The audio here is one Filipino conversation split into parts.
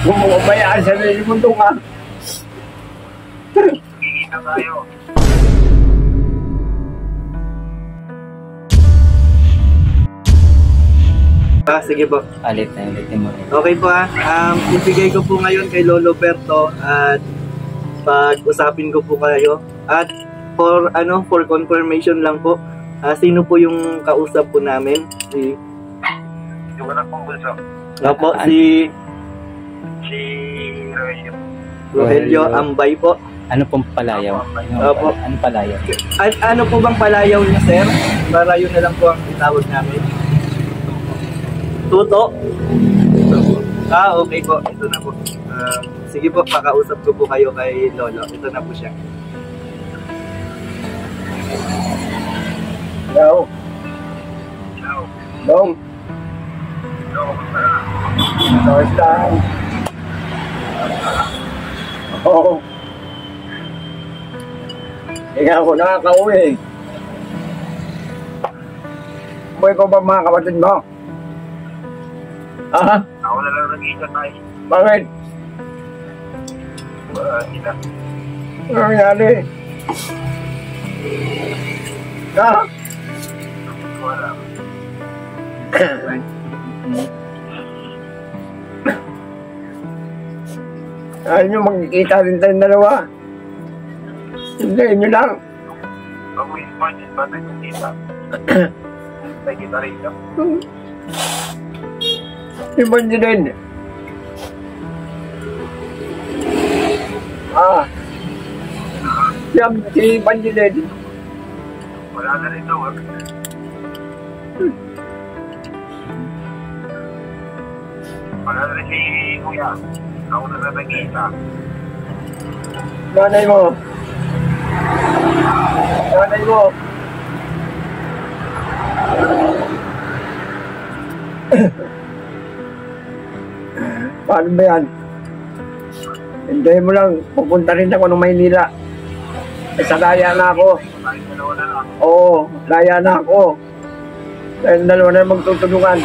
Kung mabayaan sa sarili mo ito ka. Kikita tayo. Sige po. Alit na ulitin mo. Okay po ibigay ko po ngayon kay Lolo Berto at pag-usapin ko po kayo. At for confirmation lang po, sino po yung kausap po namin? Yung anak kong bunso. Opo, si Rogelio Ambay po. Ano pong palayaw? Opo. Ano palayaw? Ano po bang palayaw niya, sir? Para yun na lang po ang itawag namin. Tuto? Okay po. Ito na po. Sige po, pakausap ko po kayo kay Lolo. Ito na po siya. Hello. Dong. Kamusta? Oo. Ikaw ako nakaka-uwi. Buhay ko ba mga kapatid mo? Ha? Ako na lang nag-iisa tayo. Bakit? Sila. Ano nangyari? Ha? Wala. Ayaw nyo magkikita rin tayong dalawa. Hindi, nyo lang. Pag may budget ba tayo kita? Tayo kita rin ka. Iba nyo din. Si Banji din. Wala na rin daw. Wala na rin si Kuya. Ako na nag-iisa. Nanay mo. Nanay mo. Paano ba yan? Hintayin mo lang. Pupunta rin ako ng Maynila. Sa laya na ako. Oo, laya na ako. Dahil dalawa na magtutulungan.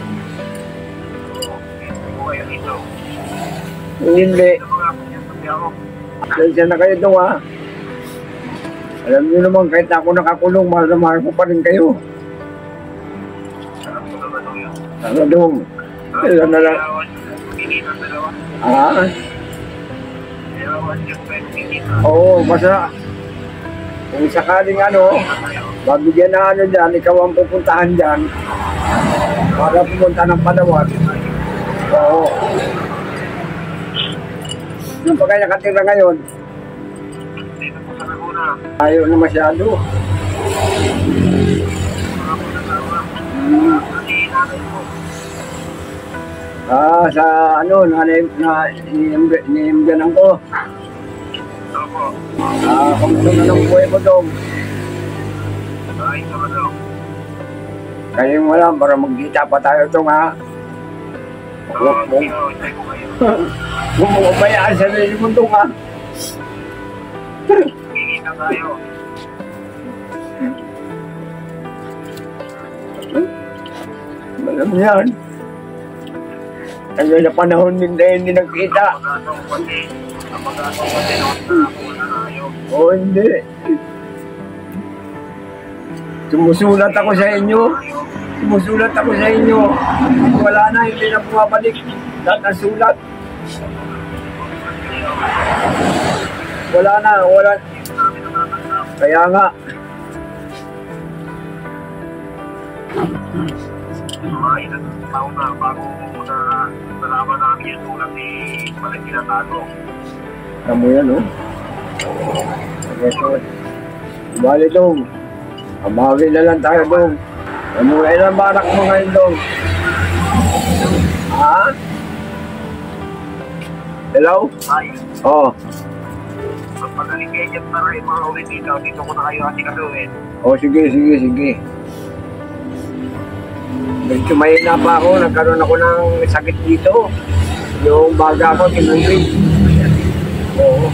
Hindi. Dahil siya na kayo doon, ha? Alam niyo naman, kahit ako nakakulong, mahal na mahal ko pa rin kayo. Ano doon? Ilan na lang. Oo, basta kung sakaling babigyan na dyan, ikaw ang pupuntahan dyan para pumunta ng Palawan. Oo. Yung pa kayo nakatira ngayon? Ayaw na masyado. Sa niimganan ko. Kamusta na ng buhay mo doon? Kayo mo lang, para magkita pa tayo doon, ha? Kung mabayaan sa sarili mo doon, ha? Kikita tayo. Alam yan. Tagal na panahon hindi nagkita. Oo, hindi. Sumusulat ako sa inyo. Wala na, hindi na bumabalik. Lahat ng sulat. Wala na. Kaya nga. Mga ilang taon na bago nalaman namin yung sulat ni Valentina Tago. Alam mo yan, no? Bali dong. Amawin na lang tayo dong. Ilan ba anak mo ngayon dong? Ha? Hello? Ay. Oo. Pagpagaling kayo dyan na rin mga ulit dito ko na kayo kasi kasuhin. Sige. Medyo mahina pa ako. Nagkaroon ako ng sakit dito. Yung baga ko, tinungging. Oo.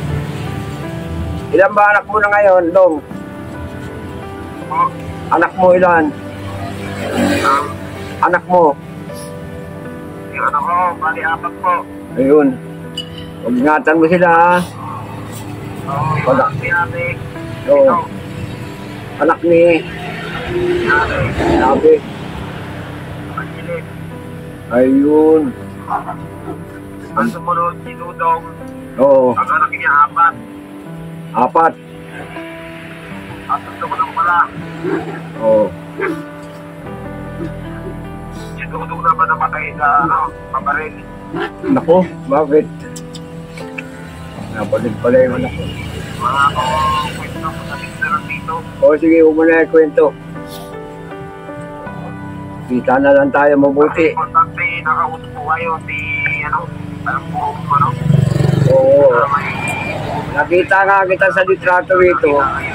Ilan ba anak mo na ngayon, Dong? Anak mo ilan? Anak mo? Yung anak ko, bali 4 po. Ayun. Pag-ingatan mo sila, ha? Wala. Oo. Anak ni Nabi. Ayun. Ang sumunod, si Dudong. Oo. Ang anak niya, 4. 4. At gusto ko lang pala. Oo. Si Dudong na ba namatay sa, pabaril? Naku, bakit? Napalit pala yung anak ko. Mga ko, kwento ko sa picture dito. O sige, umuna yung kwento. Kita na lang tayo mabuti. Importante, nakausap ko kayo si, alam ko, Oo. Nakita nga kita sa litrato rito.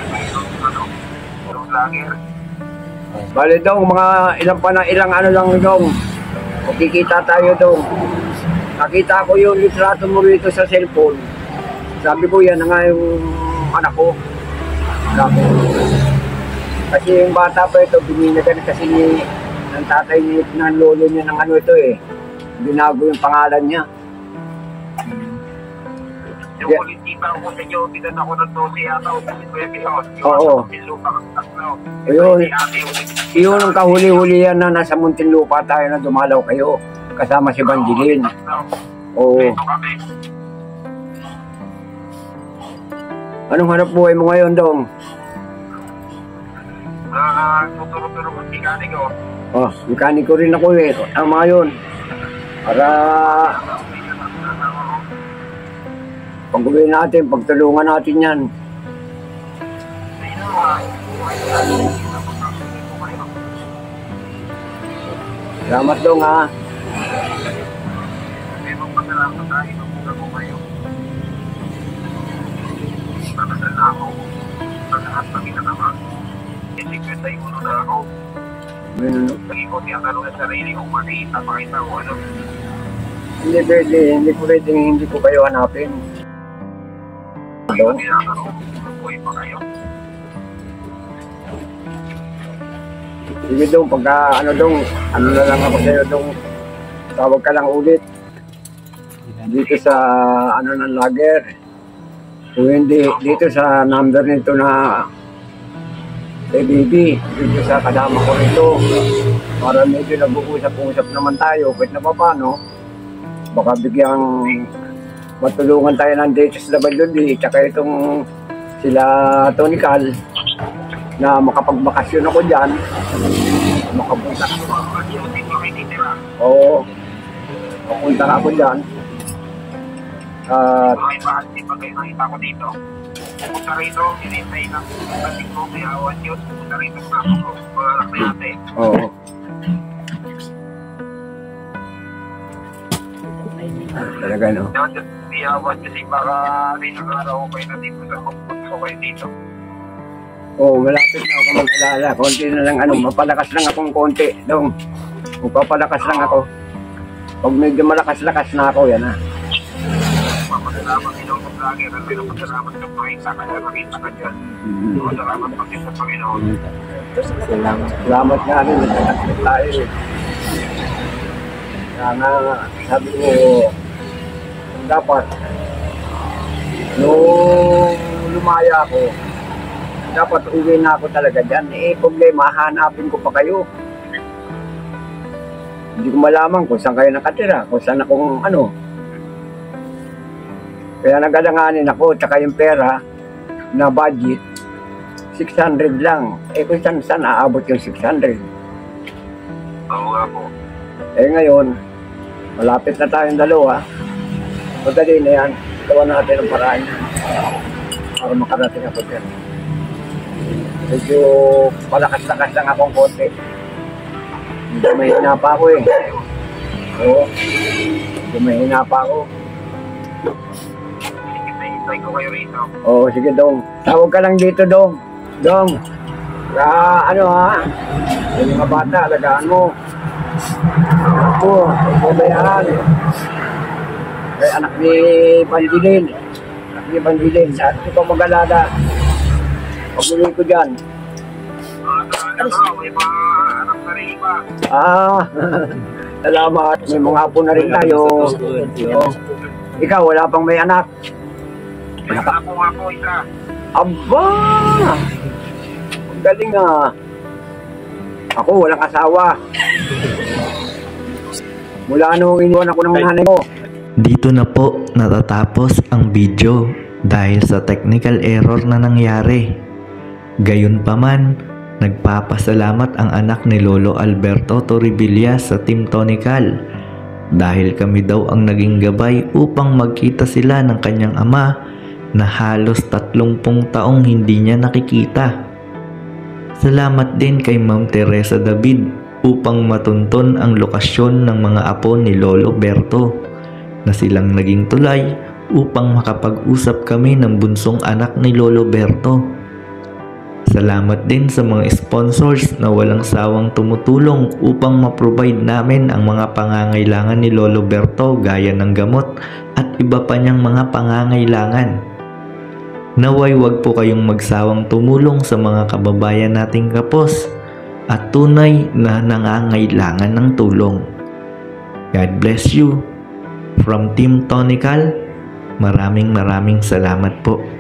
Vlogger. Bali dong, mga ilang ano lang dong. Makikita tayo dong. Nakita ko yung litrato mo rito sa cellphone. Sabi ko, yan na nga yung anak ko. Sabi ko. Kasi yung bata pa ito, bininagan kasi ng tatay niya, ng lolo niya ng ano ito eh. Binago yung pangalan niya. Yung ulit kita ko sa inyo, binan ako ng 12 yata o kasi Kuya Pilot. Oo. Lupa kang tatlo. Ayun. Iyon ang kahuli-huli yan na nasa Muntinlupa tayo na dumalaw kayo. Kasama si Banjilin. Oo. Ito kami. Anong hanap buhay mo ngayon, Dong? Tuturo-turo ko si Kani ko. Oh, mekaniko rin ako eh. Tama yun. Para pag-uwi natin, pagtulungan natin yan. Salamat, Dong, ha. Magpasalamat tayo ng mga ko kayo. Nakasal na ako. Sa lahat ng ginagawa. Isikret ay uno na ako. Lagi ko tinatanong sa sarili kong makita, pakita ko ano. Hindi pwede, hindi ko kayo hanapin. Hindi ko tinatanong kung buhay pa kayo. Sige, Dong, pagka ano na lang ako sa'yo, Dong. Tawag ka lang ulit. Dito sa ng lager. Kung hindi, dito sa number nito na ABB, dito sa kasama ko rito. Para medyo nag-uusap-usap naman tayo, kahit na paano, baka bigyang matulungan tayo ng DHSWD, tsaka itong sila Tony Cal, na makapagbakasyon ako dyan, makapunta. Oo, mapunta na ako dyan. Ay, bakit di pa kayo nakita ko dito? Punta rito, hinintay na. Kasi ko, kaya awan yun. Punta rito na ako. Mga anak na yate. Oo. Talaga, no? Di awan kasi baka rin ang araw ko kayo na dito sa pagpunta ko kayo dito. Oo, malapit na ako mag-alala. Konti na lang, mapalakas lang akong konti. Dong, magpapalakas lang ako. Pag medyo malakas-lakas na ako, yan ha. Papasalamat Pinoon sa vlogger. At pinapasalamat sa makita ka na nakita ka dyan. Salamat pag sa Panginoon. Salamat nga rin, nagkakasip tayo eh. Kaya nga, sabi ko, dapat, nung lumaya ako, dapat uwi na ako talaga dyan. Eh, problema, hanapin ko pa kayo. Hindi ko malaman kung saan kayo nakatira, kung saan akong Kaya nagalanganin ako, tsaka yung pera na budget, 600 lang. Eh kung saan aabot yung 600? Oo nga po. Eh ngayon, malapit na tayong dalawa. Madali na yan, gawa natin ang paraan para makarating ako dyan. Medyo malakas-lakas lang akong konti. Medyo mahina pa ako eh. Oo, medyo mahina pa ako. Hintay ko kayo rito. Oo, sige Dong. Tawag ka lang dito, Dong. Dong. Yung mga bata, alagaan mo. Ako, pabayaan. Kay anak ni Banjilin. Anak ni Banjilin. Sa atin ko mag-alala. Pag-uwi ko dyan. May mga anak na rin iba. Salamat. May mga apo na rin tayo. Oh. Ikaw, wala pang may anak. May anak ko nga po isa. Aba! Ang galing ah. Ako, walang asawa. Mula nung iniwan ako ng nanay ko. Dito na po natatapos ang video dahil sa technical error na nangyari. Gayunpaman, nagpapasalamat ang anak ni Lolo Alberto Toribilla sa Team Tonical dahil kami daw ang naging gabay upang magkita sila ng kanyang ama na halos 30 taong hindi niya nakikita. Salamat din kay Ma'am Teresa David upang matunton ang lokasyon ng mga apo ni Lolo Berto na silang naging tulay upang makapag-usap kami ng bunsong anak ni Lolo Berto. Salamat din sa mga sponsors na walang sawang tumutulong upang ma-provide namin ang mga pangangailangan ni Lolo Berto gaya ng gamot at iba pa niyang mga pangangailangan. Naway wag po kayong magsawang tumulong sa mga kababayan nating kapos at tunay na nangangailangan ng tulong. God bless you. From Team Tonical, maraming salamat po.